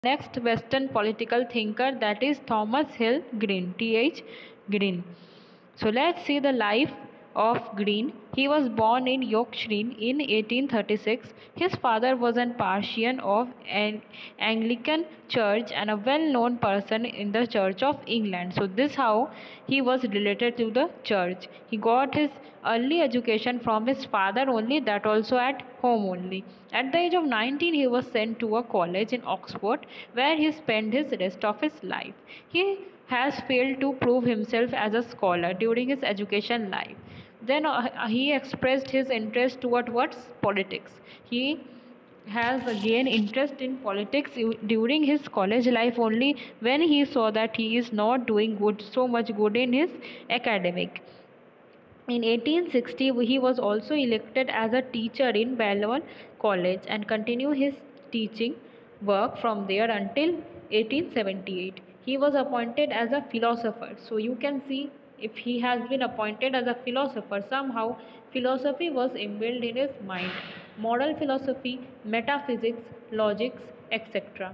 next Western political thinker, that is Thomas Hill Green, Th. Green. So let's see the life of Green. He was born in Yorkshire in 1836. His father was a Parsian of an Anglican church and a well-known person in the Church of England. So this how he was related to the church. He got his early education from his father only, that also at home only. At the age of 19, he was sent to a college in Oxford where he spent his rest of his life. He has failed to prove himself as a scholar during his education life. Then he expressed his interest toward what's politics. He has again interest in politics during his college life only, when he saw that he is not doing so much good in his academic. In 1860, he was also elected as a teacher in Balliol College and continued his teaching work from there until 1878. He was appointed as a philosopher. So you can see, if he has been appointed as a philosopher, somehow philosophy was inbuilt in his mind. Moral philosophy, metaphysics, logics, etc.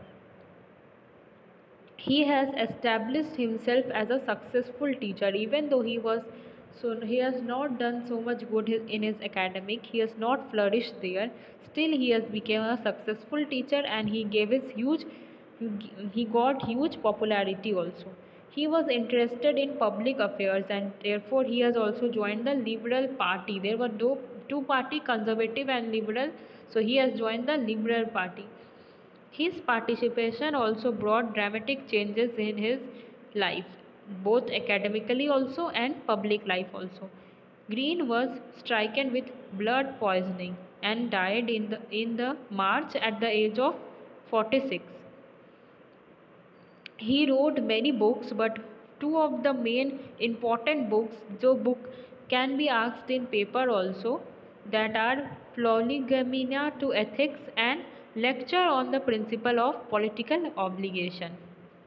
He has established himself as a successful teacher, even though he has not done so much good in his academic, he has not flourished there. Still he has become a successful teacher, and he got huge popularity also. He was interested in public affairs, and therefore he has also joined the Liberal Party. There were two party, conservative and liberal, so he has joined the Liberal Party. His participation also brought dramatic changes in his life, both academically also and public life also. Green was stricken with blood poisoning and died in the March at the age of 46. He wrote many books, but two of the main important books, जो book can be asked in paper also, that are Prolegomena to Ethics and Lecture on the Principle of Political Obligation.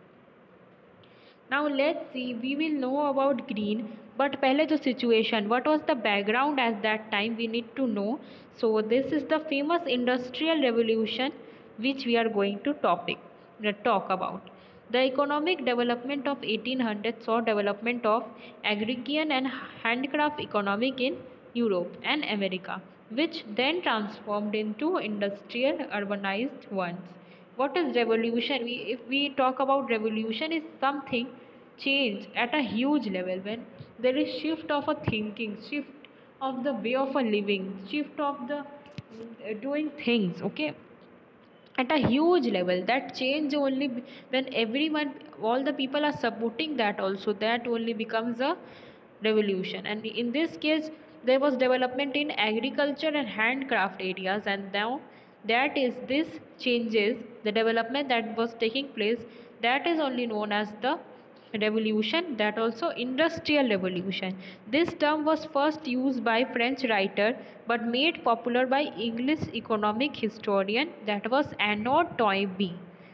Now let's see, we will know about Green, but पहले जो situation, what was the background at that time, we need to know. So this is the famous industrial revolution which we are going to talk about. The economic development of 1800 saw development of agrarian and handcraft economic in Europe and America, which then transformed into industrial urbanized ones. What is revolution? If we talk about revolution, is something change at a huge level, when there is shift of a thinking, shift of the way of a living, shift of the doing things, okay, at a huge level. That change only when everyone, all the people are supporting that also, that only becomes a revolution. And in this case, there was development in agriculture and handcraft areas, and now that is this changes, the development that was taking place, that is only known as the revolution, that also industrial revolution. This term was first used by French writer but made popular by English economic historian, that was Arnaud Toynbee.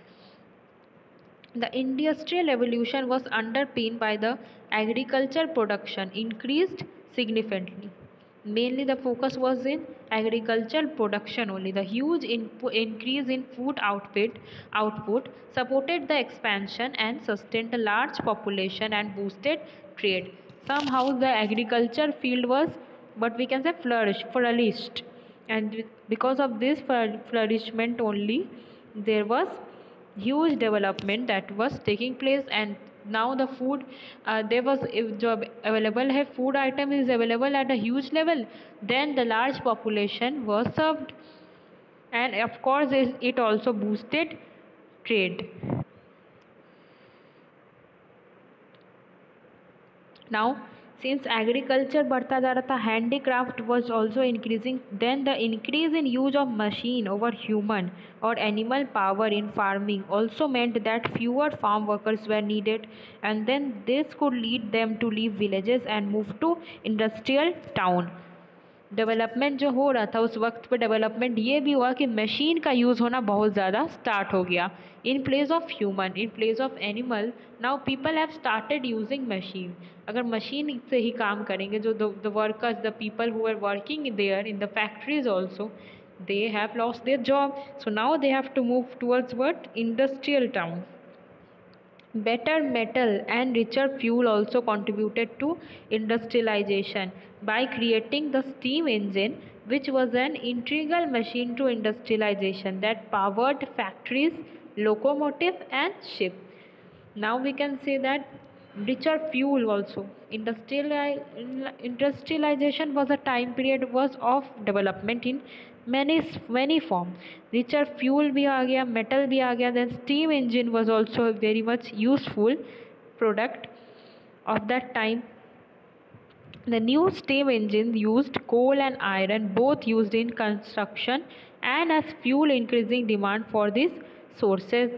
The industrial revolution was underpinned by the agriculture production increased significantly. Mainly the focus was in agricultural production only. The huge increase in food output supported the expansion and sustained a large population and boosted trade. Somehow the agriculture field was, but we can say flourished, and because of this flourishment only, there was huge development that was taking place. And now the food, there was, if job available है, food item is available at a huge level, then the large population was served, and of course it also boosted trade. Now since agriculture बढ़ता जा रहा था, handicraft was also increasing, then the increase in use of machine over human or animal power in farming also meant that fewer farm workers were needed, and then this could lead them to leave villages and move to industrial town. Development जो हो रहा था उस वक्त पे, development ये भी हुआ कि मशीन का यूज़ होना बहुत ज़्यादा स्टार्ट हो गया, in place of human, in place of animal, now people have started using machine. अगर मशीन से ही काम करेंगे, जो the workers, the people who are working there in the factories also, they have lost their job. So now they have to move towards what? Industrial town. Better metal and richer fuel also contributed to industrialization by creating the steam engine, which was an integral machine to industrialization that powered factories, locomotives, and ships. Now we can say that richer fuel also. Industrialization was a time period was of development in many form. Richer fuel भी आ गया, metal भी आ गया, then steam engine was also a very much useful product of that time. The new steam engines used coal and iron, both used in construction and as fuel, increasing demand for these sources.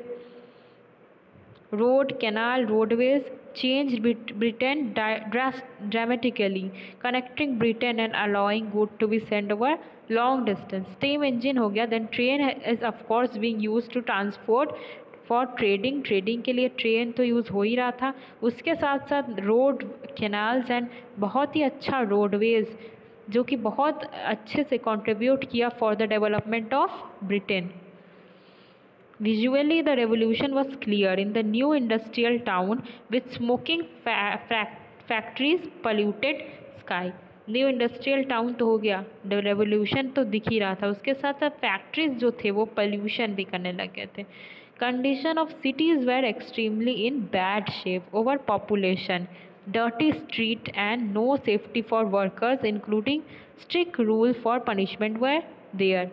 Road, canal, roadways changed Britain dramatically, connecting Britain and allowing goods to be sent over long distance. Steam engine हो गया, then train is of course being used to transport for trading. Trading के लिए train तो use हो ही रहा था, उसके साथ साथ रोड, कैनाल्स एंड बहुत ही अच्छा रोडवेज जो कि बहुत अच्छे से कंट्रीब्यूट किया for the development of Britain. Visually, the revolution was clear in the new industrial town with smoking factories, polluted sky. New industrial town तो हो गया, रेवोल्यूशन तो दिख ही रहा था, उसके साथ साथ फैक्ट्रीज जो थे वो पोल्यूशन भी करने लग गए थे. Condition of cities were extremely in bad shape, over population, dirty street and no safety for workers, including strict rules for punishment were there.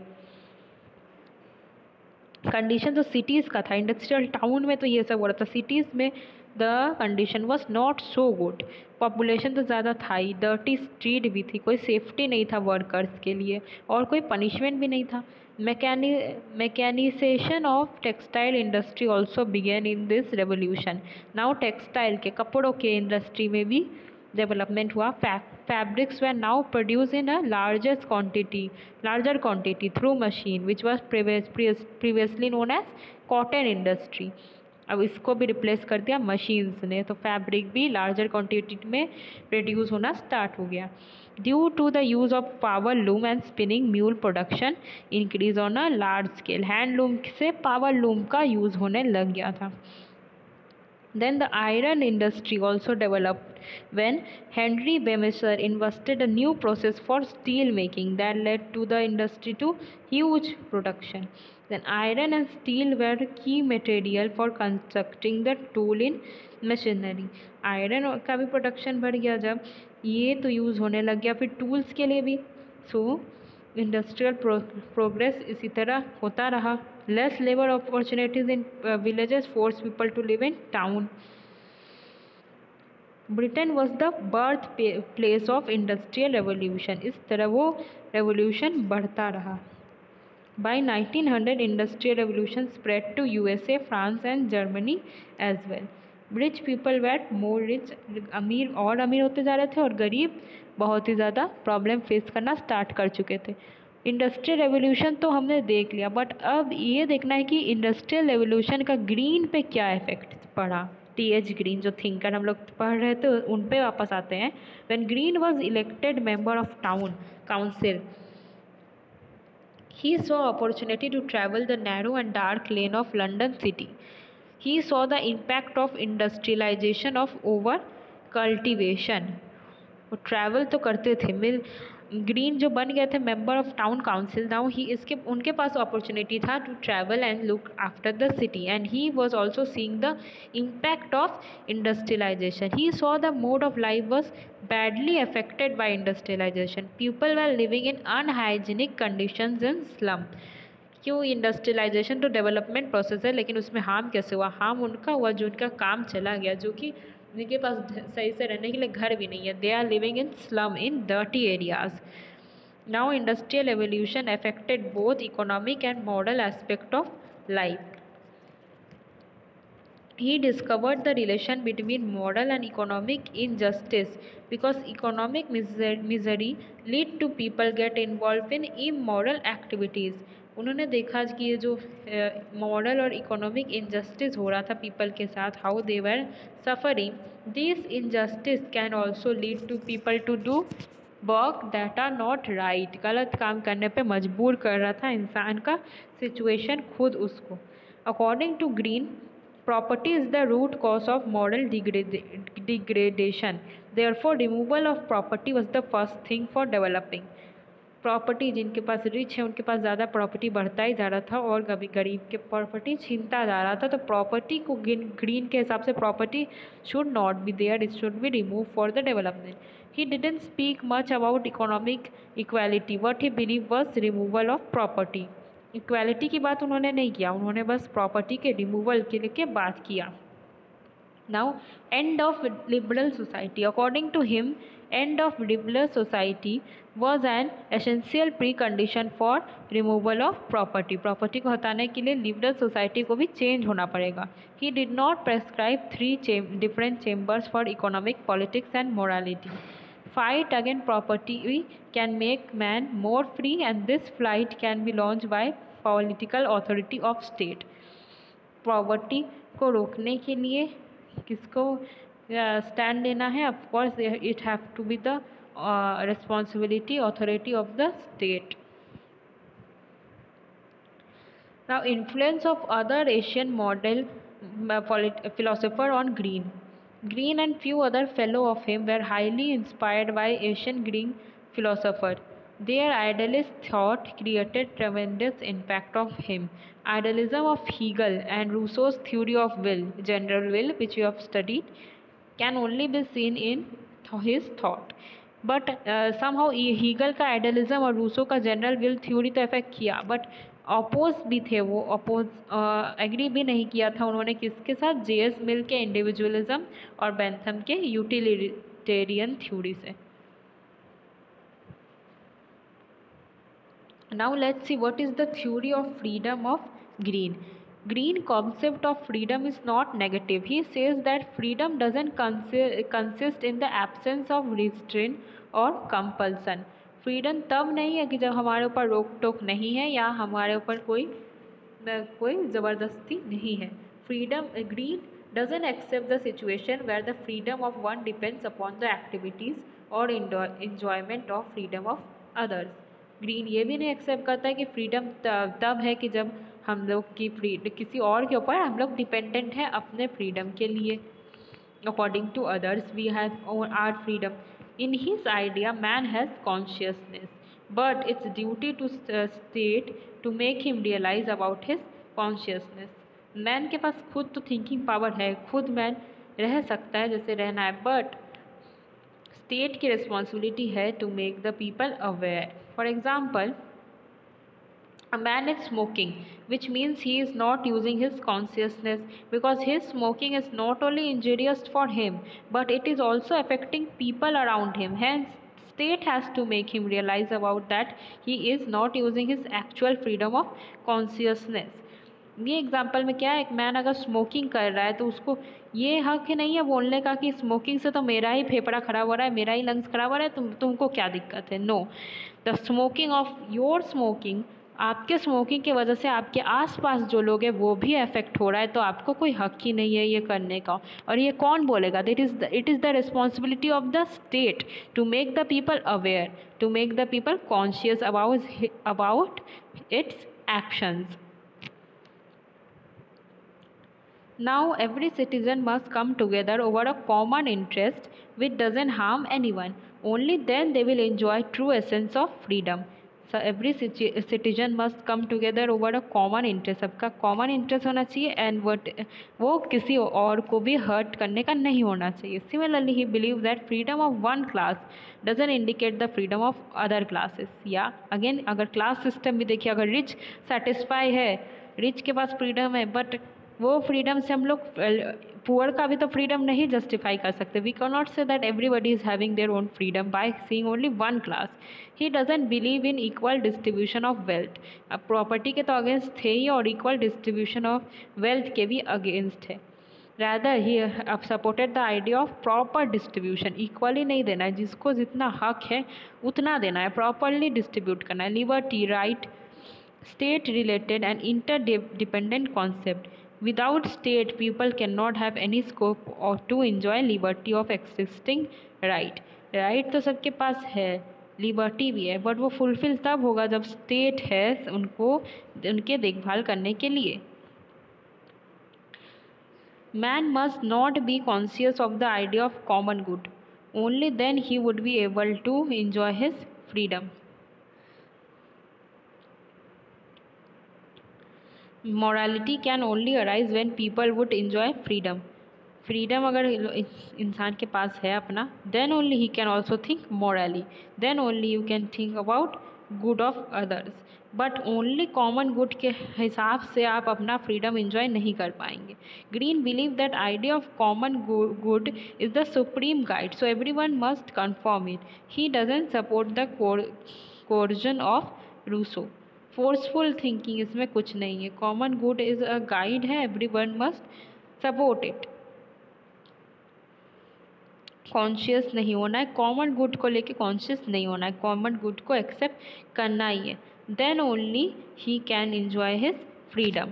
Condition तो सिटीज़ का था, इंडस्ट्रियल टाउन में तो ये सब हो रहा था, सिटीज़ में the condition was not so good. Population तो ज़्यादा था ही, डर्टी स्ट्रीट भी थी, कोई सेफ्टी नहीं था वर्कर्स के लिए और कोई पनिशमेंट भी नहीं था. Mechanization of textile industry also began in this revolution. Now textile के, कपड़ों के इंडस्ट्री में भी डेवलपमेंट हुआ. Fabrics were now produced in a larger quantity through machine, which was previously known as cotton industry. अब इसको भी रिप्लेस कर दिया मशीन्स ने, तो फैब्रिक भी लार्जर क्वांटिटी में प्रोड्यूस होना स्टार्ट हो गया. Due to the use of power loom and spinning mule, production increase on a large scale. Handloom से पावर लूम का यूज़ होने लग गया था. Then the iron industry also developed when Henry Bemisher invented a new process for steel making that led to the industry to huge production. Then iron and steel were key material for constructing the tool in machinery. Iron का भी production बढ़ गया जब ये तो use होने लग गया फिर टूल्स के लिए भी. सो इंडस्ट्रियल प्रोग्रेस इसी तरह होता रहा. Less labor opportunities in villages forced people to live in town. Britain was the birthplace of industrial revolution. इस तरह वो revolution बढ़ता रहा. By 1900, industrial revolution spread to USA, France and Germany as well. Rich people were more rich. अमीर और अमीर होते जा रहे थे और गरीब बहुत ही ज़्यादा प्रॉब्लम फेस करना स्टार्ट कर चुके थे. इंडस्ट्रियल रेवोल्यूशन तो हमने देख लिया, बट अब ये देखना है कि इंडस्ट्रियल रेवोल्यूशन का ग्रीन पे क्या इफेक्ट पड़ा. टी.एच. ग्रीन जो थिंकर हम लोग पढ़ रहे थे उन पे वापस आते हैं. When Green was elected member of town council, he saw opportunity to travel the narrow and dark lane of London city. He saw the impact of industrialization of over cultivation. वो ट्रैवल तो करते थे. Green जो बन गए थे member of town council, now he इसके उनके पास अपॉर्चुनिटी था to travel and look after the city and he was also seeing the impact of industrialization. He saw the mode of life was badly affected by industrialization. People were living in unhygienic conditions in slum. क्यों? Industrialization तो development process है, लेकिन उसमें harm कैसे हुआ? Harm उनका हुआ जो उनका काम चला गया, जो कि उनके पास सही से रहने के लिए घर भी नहीं है. They are living in slum in dirty areas. Now industrial evolution affected both economic and moral aspect of life. He discovered the relation between moral and economic injustice because economic misery lead to people get involved in immoral activities. उन्होंने देखा कि ये जो moral और economic injustice हो रहा था people के साथ, how they were suffering, this injustice can also lead to people to do work that are not right, गलत काम करने पे मजबूर कर रहा था इंसान का सिचुएशन खुद उसको। According to Green, property is the root cause of moral degradation. Therefore, removal of property was the first thing for developing. Property, जिनके पास रिच है उनके पास ज़्यादा प्रॉपर्टी बढ़ता ही जा रहा था और कभी गरीब के प्रॉपर्टी छीनता जा रहा था। तो प्रॉपर्टी को ग्रीन के हिसाब से property should not be there, it should be remove for the development. He didn't speak much about economic equality, what he believe was removal of property. Equality की बात उन्होंने नहीं किया, उन्होंने बस प्रॉपर्टी के रिमूवल के लिए बात किया। Now, end of liberal society. According to him, end of liberal society was an essential precondition for removal of property. Property को हटाने के लिए लिबरल सोसाइटी को भी चेंज होना पड़ेगा। He did not prescribe three different chambers for economic, politics and morality. Fight against property can make man more free, and this fight can be launched by political authority of state. Property को रोकने के लिए किसको stand लेना है? Of course it have to be the responsibility authority of the state. Now influence of other Asian model philosopher on Green. Green and few other fellow of him were highly inspired by Asian Green philosopher. Their idealist thought created tremendous impact of him. Idealism of Hegel and Rousseau's theory of will, general will, which you have studied, can only be seen in his thought. But somehow Hegel का idealism और Rousseau का general will theory तो effect किया, but oppose भी थे वो, oppose agree भी नहीं किया था उन्होंने किसके साथ? जेएस मिल के इंडिविजुअलिज्म और बेंथम के यूटिलिटेरियन थ्योरी से। Now let's see what is the theory of freedom of Green. Green concept of freedom is not negative. He says that freedom doesn't consist in the absence of restraint or compulsion. Freedom तब नहीं है कि जब हमारे ऊपर रोक टोक नहीं है या हमारे ऊपर कोई ज़बरदस्ती नहीं है। Freedom, Green doesn't accept the situation where the freedom of one depends upon the activities or enjoyment of freedom of others. Green ये भी नहीं एक्सेप्ट करता है कि फ्रीडम तब है कि जब हम लोग की किसी और के ऊपर हम लोग डिपेंडेंट हैं अपने फ्रीडम के लिए। According to others we have our freedom. In his idea man has consciousness, but it's duty to state to make him realize about his consciousness. Man के पास खुद तो थिंकिंग पावर है, खुद मैन रह सकता है जैसे रहना है, बट स्टेट की रिस्पॉन्सिबिलिटी है to make the people aware. For example, a man is smoking, which means he is not using his consciousness, because his smoking is not only injurious for him, but it is also affecting people around him. Hence, state has to make him realize about that he is not using his actual freedom of consciousness. ये example में क्या है, एक man अगर smoking कर रहा है तो उसको ये हक नहीं है बोलने का कि स्मोकिंग से तो मेरा ही फेफड़ा खराब हो रहा है, मेरा ही लंग्स खराब हो रहा है, तुमको क्या दिक्कत है। No, the smoking of your smoking, आपके स्मोकिंग की वजह से आपके आसपास जो लोग हैं वो भी अफेक्ट हो रहा है, तो आपको कोई हक ही नहीं है ये करने का। और ये कौन बोलेगा? It is the responsibility of the state to make the people aware, to make the people conscious about its actions. Now every citizen must come together over a common interest which doesn't harm anyone. Only then they will enjoy true essence of freedom. So every citizen must come together over a common interest. सबका common interest होना चाहिए and वो किसी और को भी hurt करने का नहीं होना चाहिए. Similarly, he believes that freedom of one class doesn't indicate the freedom of other classes. या again अगर class system भी देखिए, अगर rich satisfy है, rich के पास freedom है, but वो फ्रीडम से हम लोग पुअर का भी तो फ्रीडम नहीं जस्टिफाई कर सकते। We can not say that everybody is having their own freedom by seeing only one class. He doesn't believe in equal distribution of wealth. अब प्रॉपर्टी के तो अगेंस्ट थे ही और इक्वल डिस्ट्रीब्यूशन ऑफ वेल्थ के भी against है। Rather he अब supported the idea of proper distribution. Equally नहीं देना है, जिसको जितना हक है उतना देना है, प्रॉपरली डिस्ट्रीब्यूट करना है। Liberty, right, state related and interdependent concept. Without state, people cannot have any scope or to enjoy liberty of existing right. Right तो सबके पास है, लिबर्टी भी है, बट वो फुलफिल तब होगा जब स्टेट है उनको उनके देखभाल करने के लिए। Man must not be conscious of the idea of common good. Only then he would be able to enjoy his freedom. Morality can only arise when people would enjoy freedom. Freedom अगर इंसान के पास है अपना, then only he can also think morally, then only you can think about good of others, but only common good के हिसाब से आप अपना फ्रीडम इंजॉय नहीं कर पाएंगे। Green believe that idea of common good is the supreme guide, so every one must confirm it. He doesn't support the coercion of Rousseau. Forceful thinking इसमें कुछ नहीं है। Common good is a guide है, every one must support it. Conscious नहीं होना है, common good को लेके कॉन्शियस नहीं होना है, कॉमन गुड को एक्सेप्ट करना ही है, then only he can enjoy his freedom.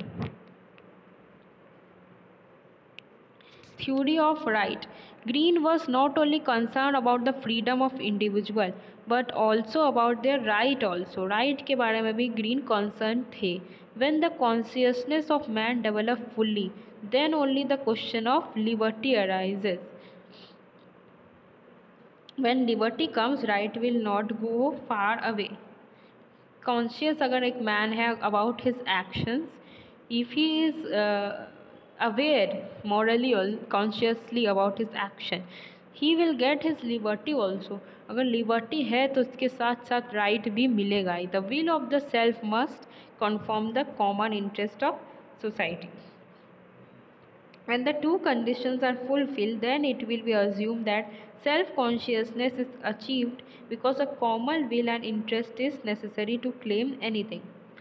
Theory of right. Green was not only concerned about the freedom of individual but also about their right also. Right के बारे में भी Green concerned थे. When the consciousness of man develop fully, then only the question of liberty arises. When liberty comes, right will not go far away. Conscious अगर एक man है about his actions, if he is aware morally or consciously about his action, he will get his liberty also. अगर liberty है तो उसके साथ साथ right भी मिलेगा ही. The will of the self must conform the common interest of society. When the two conditions are fulfilled, then it will be assumed that self-consciousness is achieved because a common will and interest is necessary to claim anything.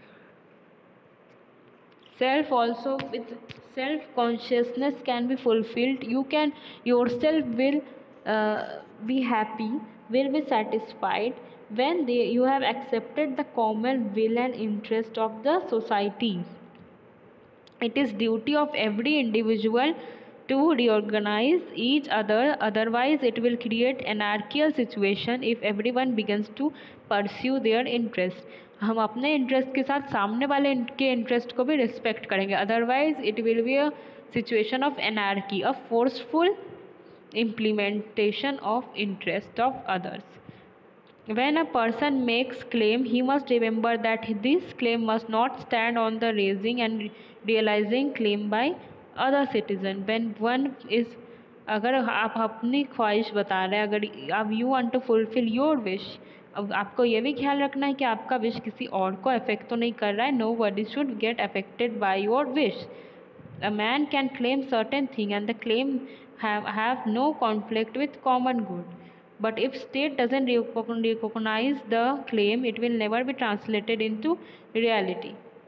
With self-consciousness can be fulfilled. You can yourself will be happy, will be satisfied when you have accepted the common will and interest of the society. It is duty of every individual to reorganize each other, otherwise it will create anarchical situation if everyone begins to pursue their interest. हम अपने interest के साथ सामने वाले के interest को भी respect करेंगे, otherwise it will be a situation of anarchy, a forceful implementation of interest of others. When a person makes claim, he must remember that this claim must not stand on the raising and realizing claim by other citizen. When one is, अगर आप अपनी ख्वाहिश बता रहे हैं, अगर आप you want to fulfil your wish, अब आपको ये भी ख्याल रखना है कि आपका विश किसी और को अफेक्ट तो नहीं कर रहा है. Nobody should get affected by your wish. A man can claim certain thing and the claim have no conflict with common good. But if state doesn't recognize the claim, it will never be translated into reality.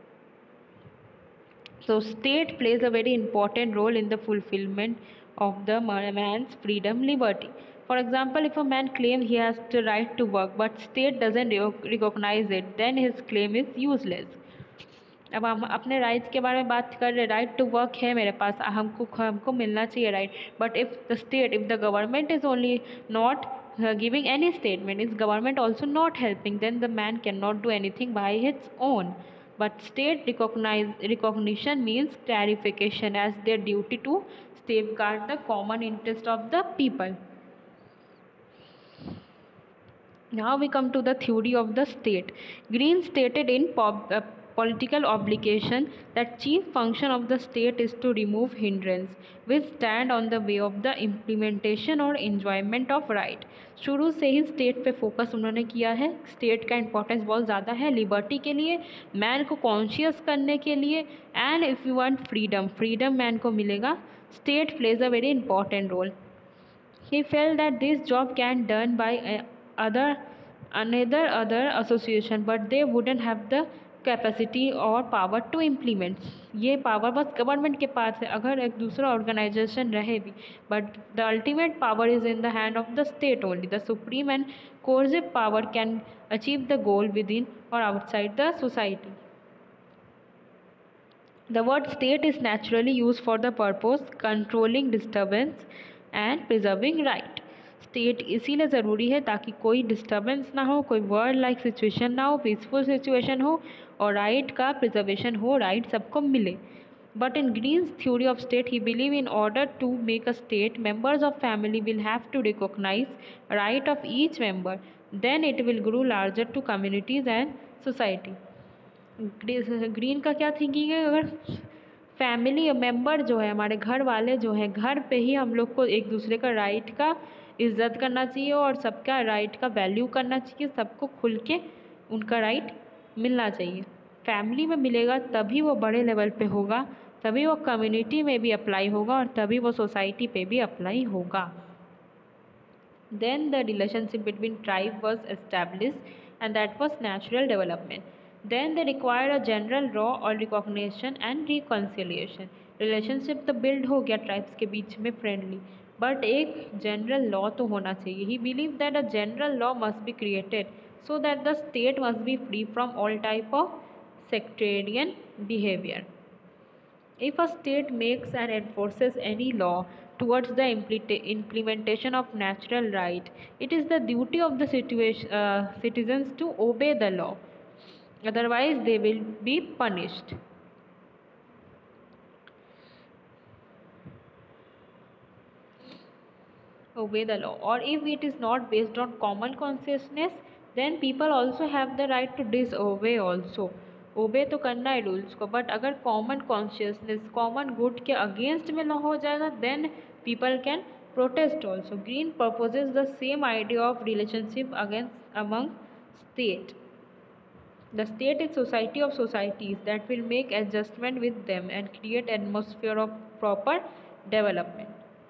So state plays a very important role in the fulfillment of the man's freedom, liberty. For example, if a man claims he has the right to work but state doesn't recognize it, then his claim is useless. अब हम अपने rights के बारे में बात कर रहे हैं. राइट टू वर्क है मेरे पास, हमको मिलना चाहिए right. But if the government is only not giving any statement, is government also not helping, then the man can not do anything by his own. But state recognition means clarification as their duty to safeguard the common interest of the people. Now we come to the theory of the state. Green stated in political obligation that chief function of the state is to remove hindrance which stand on the way of the implementation or enjoyment of right. शुरू से ही state पे focus उन्होंने किया है. State का importance बहुत ज़्यादा है लिबर्टी के लिए, मैन को कॉन्शियस करने के लिए, and if you want freedom man को मिलेगा. State plays a very important role. He felt that this job can done by another association, but they wouldn't have the capacity और power to implement. ये power बस government के पास है, अगर एक दूसरा ऑर्गेनाइजेशन रहे भी, but the ultimate power is in the hand of the state only. The supreme and coercive power can achieve the goal within और outside the society. The word state is naturally used for the purpose controlling disturbance and preserving right. State इसीलिए ज़रूरी है ताकि कोई disturbance ना हो, कोई world like situation ना हो, पीसफुल सिचुएशन हो और राइट का प्रिजर्वेशन हो, राइट सबको मिले. But in Green's theory of state, he believed in order to make a state, members of family will have to recognize right of each member. Then it will grow larger to communities and society. Green का क्या thinking है, अगर family member जो है, हमारे घर वाले जो हैं, घर पे ही हम लोग को एक दूसरे का राइट का इज्जत करना चाहिए और सबका राइट का वैल्यू करना चाहिए, सबको खुल के उनका राइट मिलना चाहिए. फैमिली में मिलेगा तभी वो बड़े लेवल पे होगा, तभी वो कम्युनिटी में भी अप्लाई होगा और तभी वो सोसाइटी पे भी अप्लाई होगा. Then the relationship between tribe was established and that was natural development. Then they require a general law or recognition and reconciliation. Relationship तो build हो गया tribes के बीच में friendly, but एक general law तो होना चाहिए. He believed that a general law must be created so that the state must be free from all type of sectarian behavior. If a state makes and enforces any law towards the implementation of natural right, it is the duty of the citizens to obey the law. Otherwise, they will be punished. Obey the law. Or if it is not based on common consciousness, then people also have the right to disobey also. ओबे तो करना है rules को, but अगर common consciousness common good के against में ना हो जाएगा, then people can protest also. Green proposes the same idea of relationship against among state. The state is society of societies that will make adjustment with them and create atmosphere of proper development.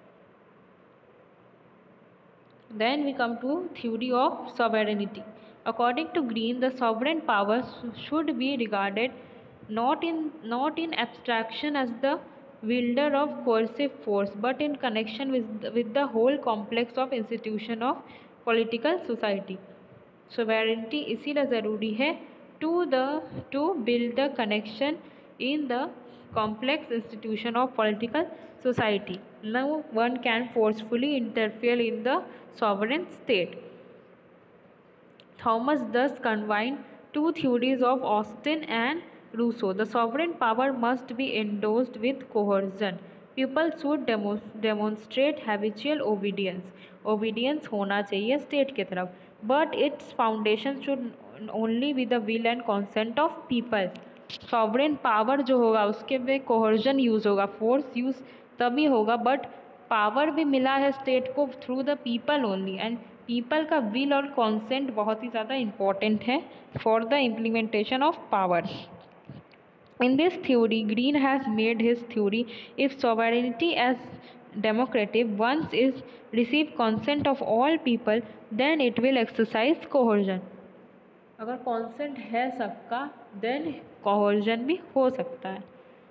Then we come to theory of sovereignty. According to Green, the sovereign powers should be regarded not in abstraction as the wielder of coercive force, but in connection with the whole complex of institution of political society. Sovereignty इसीलिए ज़रूरी है to build the connection in the complex institution of political society. No one can forcefully interfere in the sovereign state. Thomas thus combined two theories of Austin and Rousseau. The sovereign power must be endorsed with coercion. People should demonstrate habitual obedience. Obedience होना चाहिए state के तरफ, but its foundation should only be the will and consent of people. Sovereign power जो होगा उसके में coercion use होगा, force use तभी होगा, but पावर भी मिला है स्टेट को through the people only, and people का विल और कॉन्सेंट बहुत ही ज़्यादा इम्पॉर्टेंट है for the implementation of power. In this theory, Green has made his theory if sovereignty as democratic once is receive consent of all people, then it will exercise coercion. अगर consent है सबका, then coercion भी हो सकता है.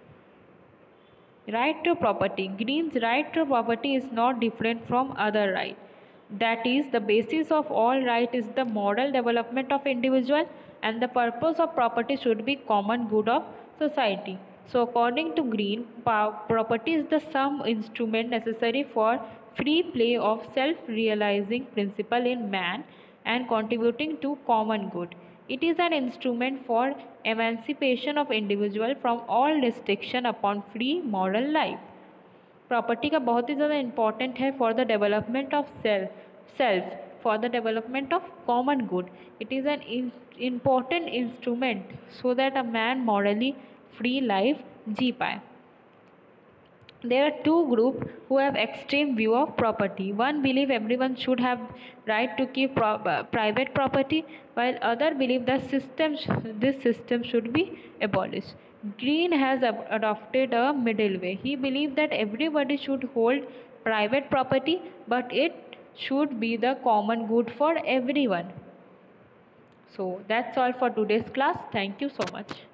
Right to property. Green's right to property is not different from other right. That is, the basis of all right is the moral development of individual, and the purpose of property should be common good of society. So according to Green, property is the sum instrument necessary for free play of self-realizing principle in man and contributing to common good. It is an instrument for emancipation of individual from all restriction upon free moral life. Property का बहुत ही ज़्यादा important है for the development of self for the development of common good. It is an important instrument so that a man morally free life जी पाए. There are two groups who have extreme view of property. One believe everyone should have right to keep private property, while other believe that this system should be abolished. Green has adopted a middle way. He believes that everybody should hold private property, but it should be the common good for everyone. So that's all for today's class. Thank you so much.